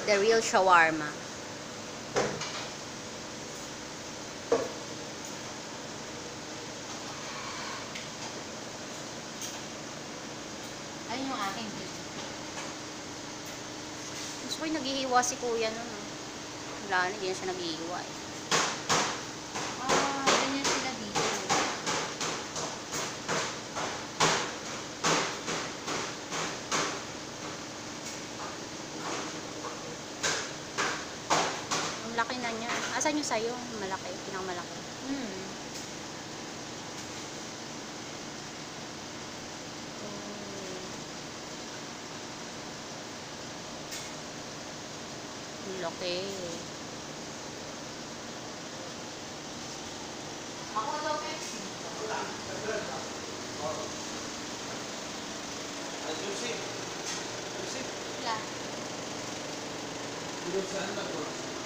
The real shawarma. Ayun yung aking. Gusto ko yung naghihiwa si kuya nun. Wala na, hindi na siya naghihiwa eh. Ganyan sila dito. Ang laki na niya. Asan yung sayo? Malaki, pinakamalaki. Laki. Ako daw Pepsi. Susi. Wala. Saan ba